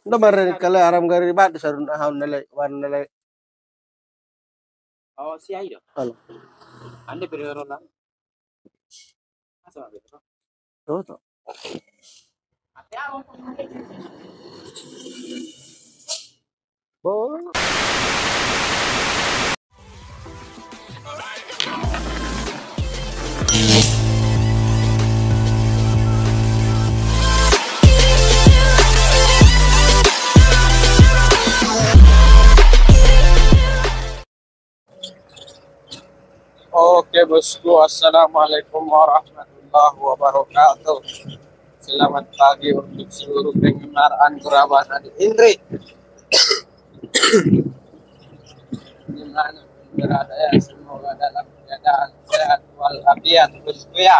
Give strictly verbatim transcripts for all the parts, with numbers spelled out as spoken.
Nda mare kala aram gari bad sarun ahun nale wan nale. Oh, si Aido. Halo. Ande pero la. Asa ba? Tuh tuh. Bo. Oke bosku, assalamualaikum warahmatullahi wabarakatuh. Selamat pagi untuk seluruh penggemar Anggora di Indri. Dimana berada ya, semoga dalam keadaan sehat walafiat bosku ya.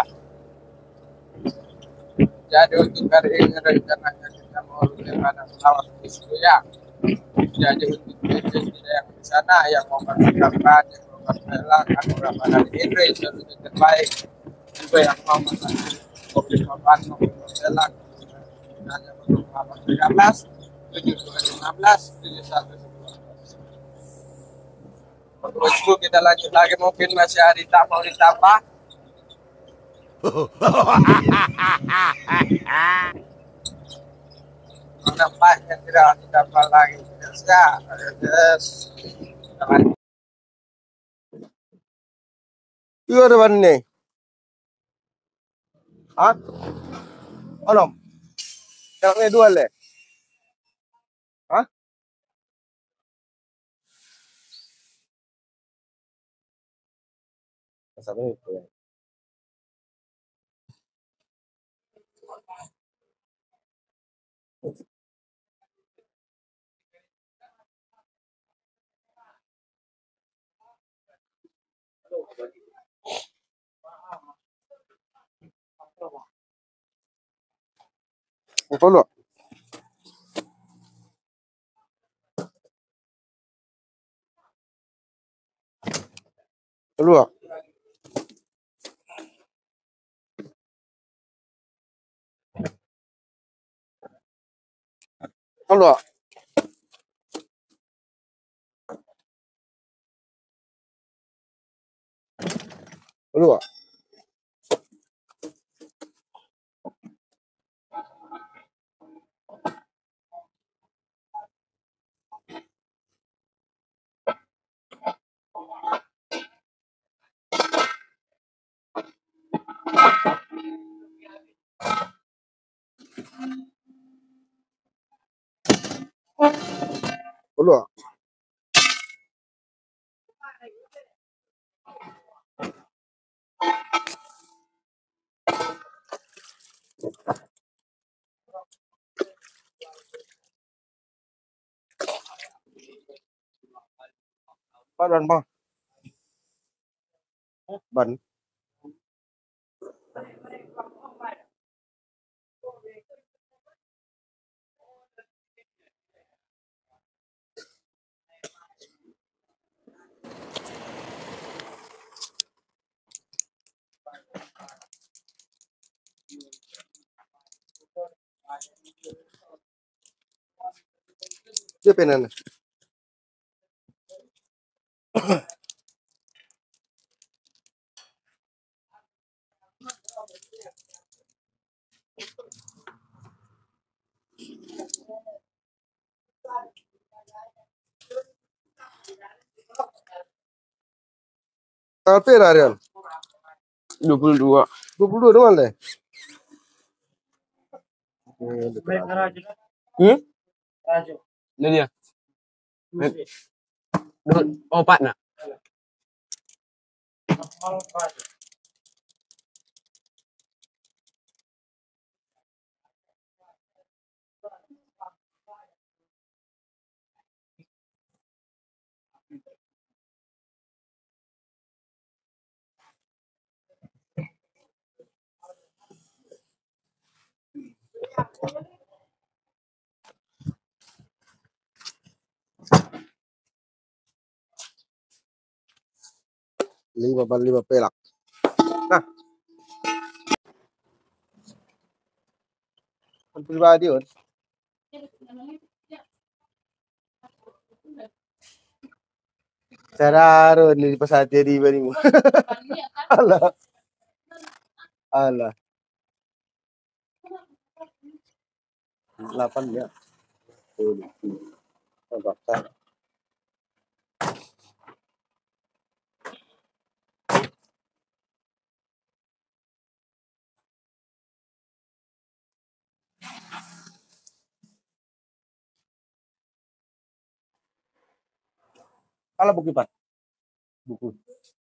Jadi untuk hari ini rencananya kita mau bagaimana melawat bosku ya. Jadi untuk bisnis kita yang di sana yang mau berkampanye, yang mau berpelang Anggora di Indri solusi terbaik. Juga yang mau mobil papan, mobil berpelang hanya beberapa tiga belas, tujuh dua lima belas, tujuh satu bosku. Kita lanjut lagi, mungkin masih ada tak mau ditambah. Nampaknya tidak ditambah lagi. Ya, yes. Iyo ada banne. Hah? Onom. Yang dua le. Hah? Sampai itu. Follow. Keluar. Keluar. Keluar. Keluar. Ban bang. Ban. Dia penan. Tapi Arian. dua puluh dua. dua puluh dua doang le. Hmm? Ini dia. Oh, Pak nak. Lima ban lima pelak. Nah. Pribadi on. Sararo ni pasati di bani mo. Ala. Ala. Delapan ya. Oh, bakar. Ala buku Pak. Buku.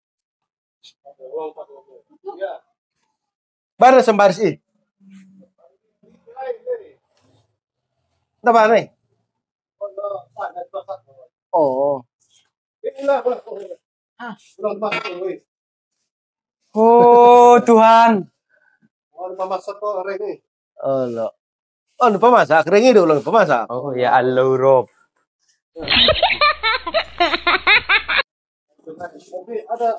Bara sembaris i. Nah, mana nih? Oh. Oh Tuhan. Oh, lo. Oh, lupa masak. Keringi dulu lupa masak. Oh ya Allah Rob. Ada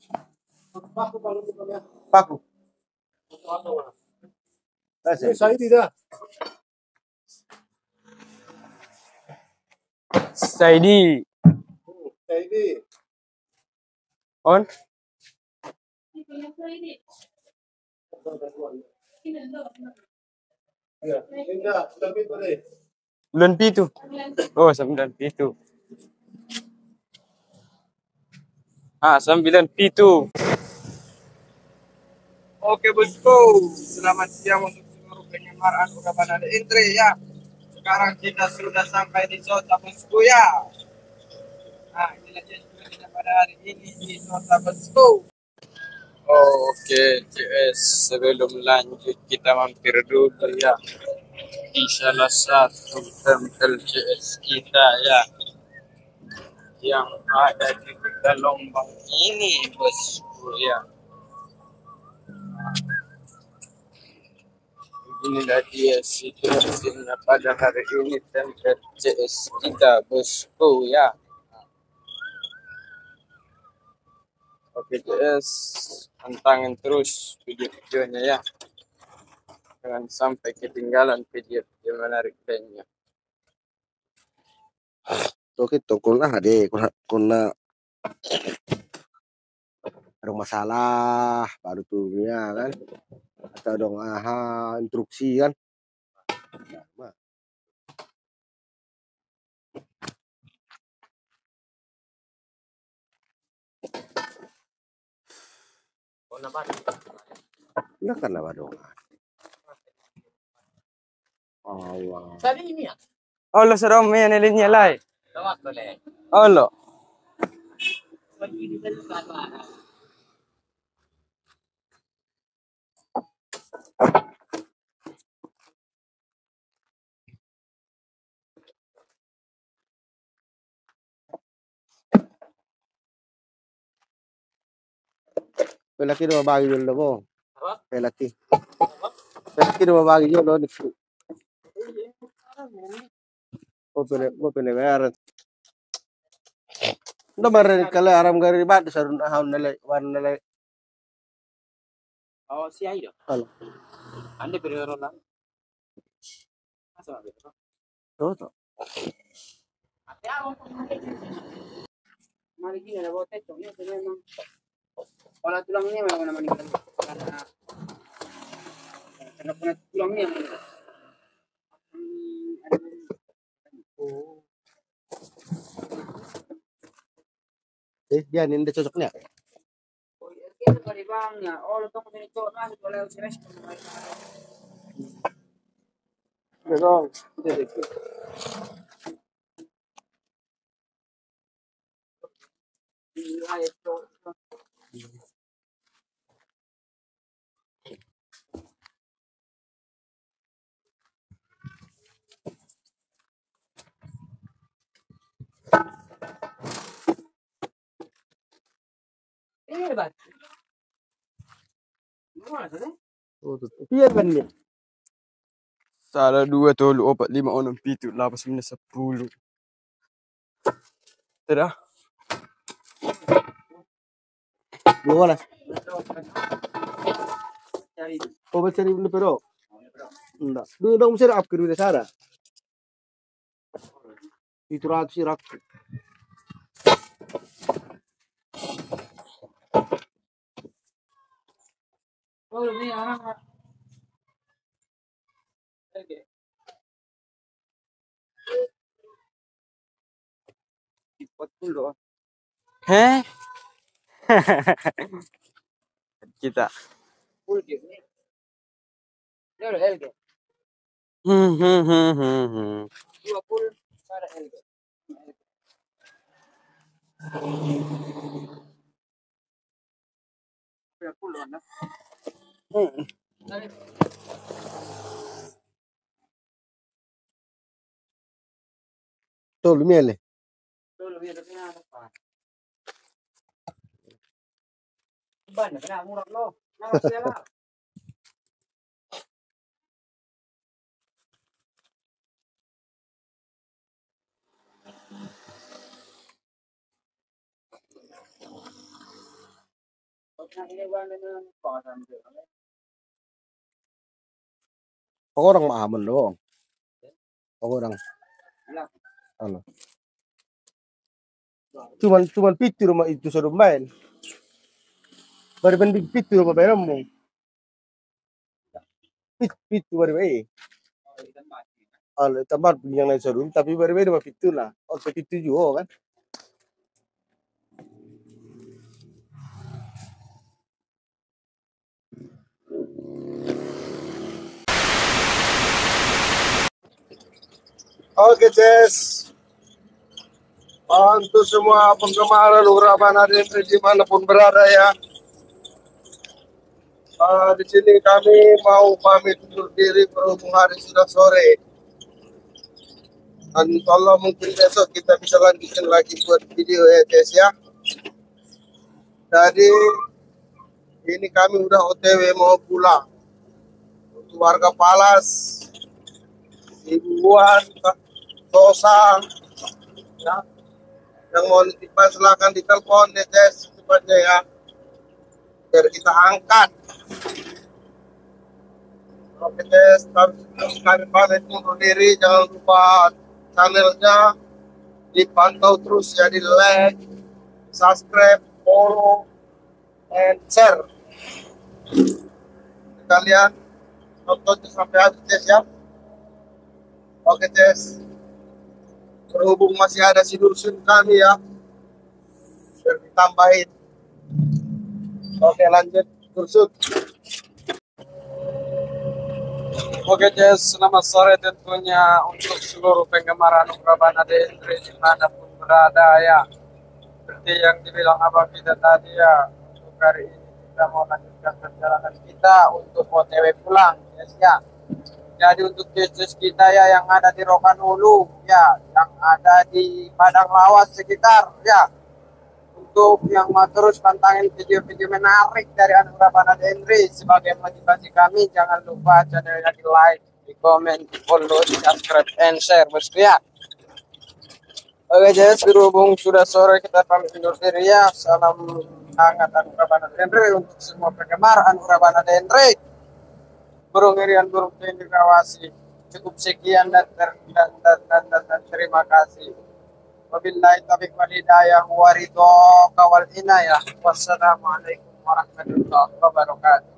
paku. Saya tidak. Saidi. Saidi. On. Bulan pitu. Oh, sembilan pitu. Ah, sembilan pitu. Oke bosku, selamat siang untuk seluruh penyebaran udah pada entry ya. Sekarang kita sudah sampai di Sota bosku ya. Nah, inilah channel kita pada hari ini di Sota bosku. Oke, C S sebelum lanjut kita mampir dulu ya di salah satu tempel C S kita ya yang ada di Lombang ini bosku ya. Inilah dia situasinya pada hari ini tempel C S kita bosku ya. Oke C S, pantangin terus video-videonya ya. Jangan sampai ketinggalan video-video menarik lainnya. Oke, to kuna hade kuna kuna ada masalah baru tuh ya kan. Atau dong aha instruksi kan. Enggak kan apa dong. Allah. Tadi ini ya? Olo sarong may nilinya lai. Olo. Pelaki do mabagi yun lo mo. Pelaki. Pelaki do mabagi yun lo. Oh, pene, oh, pene meron. No marin kala aram gari bat sarun ahon nalay wan nalay. Oh, si Ayo. Halo. Anda beri lang. Asa ba ito? Tuh, tuh. Ate ako. Mari gina na bote to, niya memang. Wala tulang niya may naman ni karena karena puna tulang niya. Eh, dia ini udah cocoknya. Betul. Ini ba? Oh, tuh. Iya kan nih. Salah dua tolu opat lima enam pitu delapan sembilan sepuluh. Tidak. Dua belas. Oh, mencari benda pero. Enggak. Dulu dong mencari up ke dunia Sarah. Itu ratus sih ratus. Oh, ini anak. Oke. Ipot dulu. Heh? Kita. Full game nih. Ini udah L G. Hmm, hmm, hmm, hmm, hmm. Dua full pada L G. Dua full mana? Hmm. Tuh, lumiere. Tuh lebih dari apa? Banyak kena murah lo. Nah, lah. Orang mah aman doang. Orang. Ano. Cuman cuman pitu rumah itu sudah main. Baru banding pitu rumah bayar mo. Pit pitu baru eh. Al tempat yang lain serum tapi baru bayar rumah pitu lah. Oh pitu juga kan. Oke, Ces. Untuk semua penggemar Uraban Adentri dimanapun berada ya. Uh, di sini kami mau pamit undur diri berhubung hari sudah sore. Dan insya mungkin besok kita bisa lanjutkan lagi buat video ya, Ces ya. Jadi ini kami udah O T W mau pulang. Untuk warga Palas, Ibuan, Tosa, ya, yang mau nitipkan silahkan ditelepon ya Ces cepatnya ya, biar kita angkat. Oke Ces, kami pamit undur diri, jangan lupa channelnya dipantau terus ya, di like, subscribe, follow, and share. Kalian nonton sampai habis Ces ya. Oke Ces, berhubung masih ada si Dursun kami ya, biar ditambahin. Oke lanjut Dursun. Oke Ces, selamat sore tentunya untuk seluruh penggemar Uraban Adentri dimanapun berada ya. Seperti yang dibilang Abang kita tadi ya, untuk hari ini kita mau lanjutkan perjalanan kita untuk O T W pulang Ces ya. Jadi untuk Ces kita ya yang ada di Rokanhulu ya, yang ada di Padang Lawas sekitar ya. Untuk yang mau terus pantangin video-video menarik dari Uraban Adentri sebagai motivasi kami, jangan lupa channelnya di like, di komen, di follow, di subscribe, and share bosku ya. Oke Ces, berhubung sudah sore kita pamit undur diri ya. Salam hangat Uraban Adentri untuk semua penggemar Uraban Adentri. Burung irian burung cendrawasih. Cukup sekian dan, dan, dan, dan, dan, dan, dan terima kasih. Wabillahi taufiq wal hidayah wa ridho wal inayah. Wassalamualaikum warahmatullahi wabarakatuh.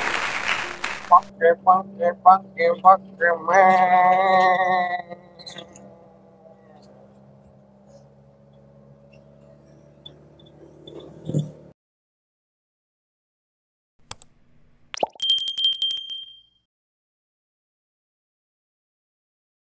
Pakai pakai pakai pakai men.